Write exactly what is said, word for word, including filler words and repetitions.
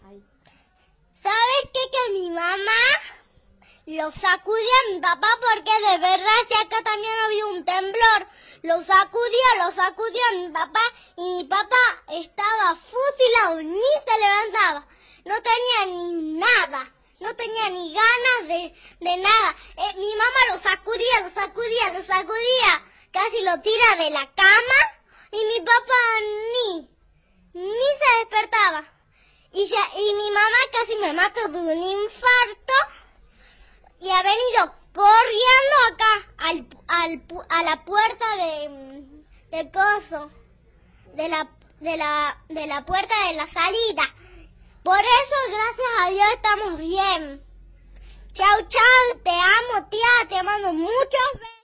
¿Sabes qué? Que mi mamá lo sacudía a mi papá porque de verdad si acá también había un temblor. Lo sacudía, lo sacudía a mi papá y mi papá estaba fusilado, ni se levantaba. No tenía ni nada, no tenía ni ganas de, de nada. Eh, mi mamá lo sacudía, lo sacudía, lo sacudía. Casi lo tira de la cama y mi papá ni, ni se despertaba. Y, se, y mi mamá casi me mató de un infarto y ha venido corriendo acá al, al, a la puerta de, de coso, de la, de, la, de la puerta de la salida. Por eso, gracias a Dios, estamos bien. Chau, chau, te amo, tía, te mando muchos besos.